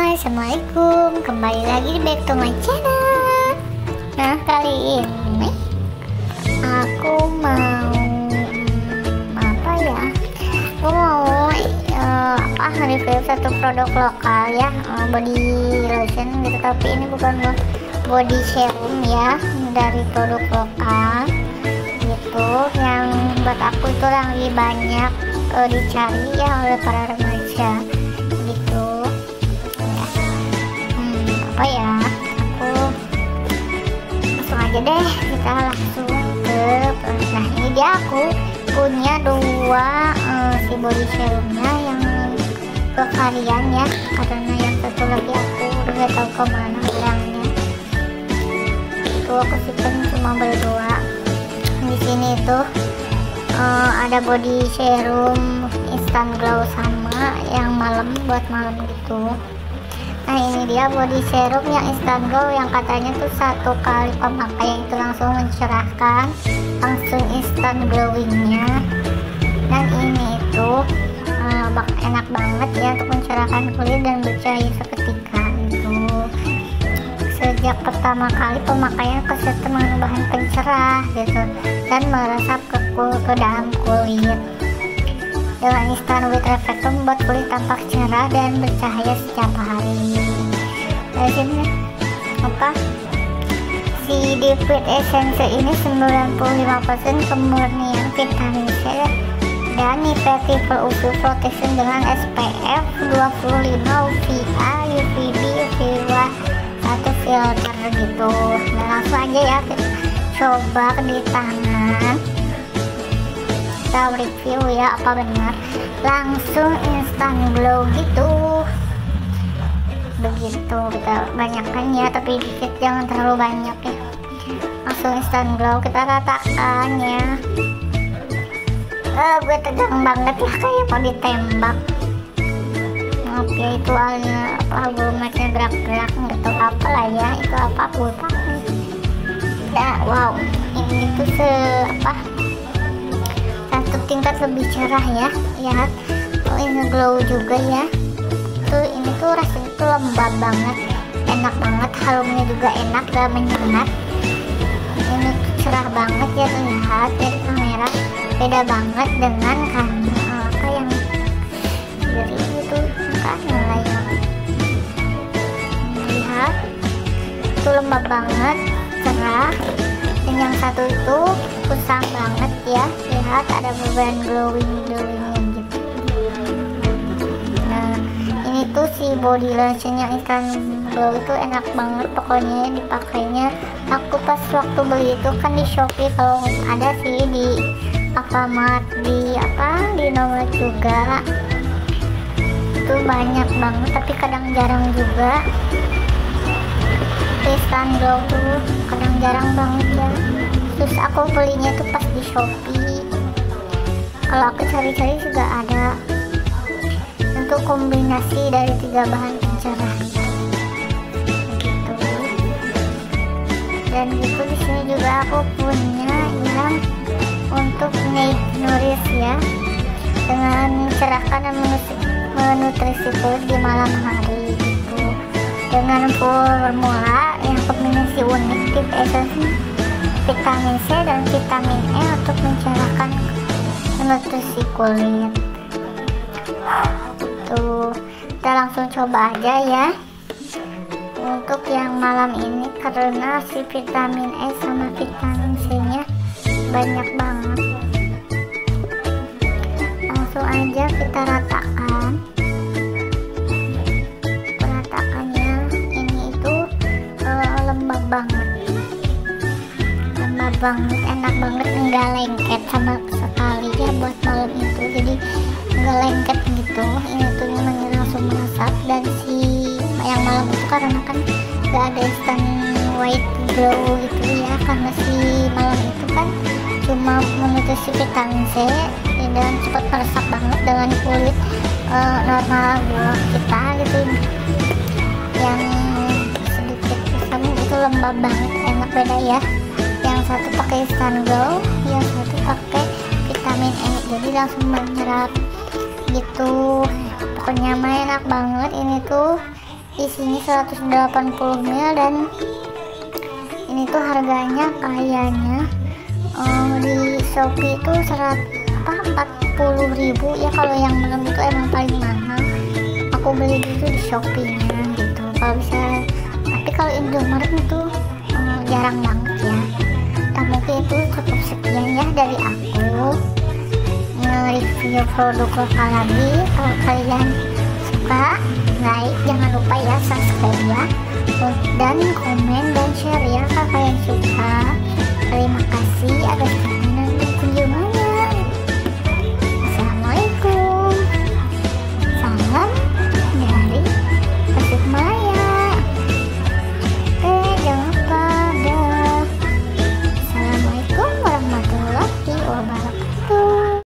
Assalamualaikum, kembali lagi di back to my channel. Nah, kali ini aku mau review satu produk lokal ya, body lotion gitu, tapi ini bukan body serum ya, dari produk lokal gitu, yang buat aku itu lagi banyak dicari ya oleh para remaja gitu ya. Apa ya, aku langsung aja deh, kita langsung ke nah ini dia, aku punya dua si body serumnya yang ke kalian ya, karena yang satu lagi aku udah gak tahu kemana bilangnya. Itu aku simpen cuma berdua. Di sini tuh ada body serum instant glow sama yang malam, buat malam gitu. Nah ini dia body serum yang instant glow yang katanya tuh satu kali pemakaian itu langsung mencerahkan, langsung instant glowingnya. Dan ini tuh enak banget ya untuk mencerahkan kulit dan bercahaya seketika gitu. Sejak pertama kali pemakaian keserta mengandung bahan pencerah gitu dan meresap ke dalam kulit. Dengan instant white reflector membuat kulit tampak cerah dan bercahaya setiap hari. Dari sini apa? Si Deep White Essence ini 95% kemurnian vitamin C dan Effective UV Protection dengan SPF 25 UVA, UVB, UV1 filter gitu. Nah langsung aja ya kita coba di tangan, kita review ya apa benar langsung instant glow gitu. Begitu kita banyakkan ya, tapi dikit, jangan terlalu banyak ya. Langsung instant glow, kita ratakan ya. Gue tegang banget ya, kayak mau ditembak. Maaf ya, itu apa macam gerak-gerak nggak tahu apa lah ya, itu apa aku ya. Wow, ini tuh satu tingkat lebih cerah ya. Ya, ini glow juga ya. Tuh ini tuh rasanya tuh lembab banget, enak banget, harumnya juga enak dan menyengat. Ini tuh cerah banget ya, terlihat dari kamera. Beda banget dengan apa yang dari itu kan lain. Lihat, itu lembab banget, cerah. Dan yang satu itu kusam banget ya. Lihat ada beban glowingnya gitu. Nah ini tuh si body lotion yang ikan glow itu enak banget pokoknya dipakainya. Aku pas waktu beli itu kan di Shopee, kalau ada sih di Alfamart, di Indomaret juga itu banyak banget, tapi kadang jarang juga. Instant glow tuh kadang jarang banget ya. Terus aku belinya tuh pas di Shopee. Kalau aku cari-cari juga ada untuk kombinasi dari 3 bahan pencerah gitu. Dan gitu di sini juga aku punya yang untuk nourish ya, dengan mencerahkan dan menutrisi kulit di malam hari gitu, dengan formula yang kombinasi unik Deep Essence vitamin C dan vitamin E untuk mencerahkan nutrisi kulit. Tuh kita langsung coba aja ya untuk yang malam ini, karena si vitamin E sama vitamin C nya banyak banget. Langsung aja kita ratakan. Ratakannya ini itu lembab banget, enak banget, enggak lengket sama sekali ya buat malam itu, jadi enggak lengket gitu. Ini tuh langsung meresap, dan si yang malam itu karena kan enggak ada instant white glow gitu ya, karena si malam itu kan cuma menutrisi vitamin C dan cepat meresap banget dengan kulit normal kita gitu, yang sedikit kusam itu lembab banget, enak beda ya. Yang satu pakai instant glow, yang satu pakai vitamin E, jadi langsung menyerap gitu. Pokoknya mah enak banget. Ini tuh di sini 180 ml, dan ini tuh harganya kayaknya di Shopee itu 40.000 ya. Kalau yang dalam itu emang paling mahal, aku beli itu di Shopee nya gitu. Kalau bisa, tapi kalau Indomaret itu jarang banget ya. Nah, mungkin itu cukup sekian ya dari aku nge-review produk lokal lagi. Kalau kalian suka, like, jangan lupa ya subscribe ya, dan komen dan share ya kalau kalian suka. Terima kasih atas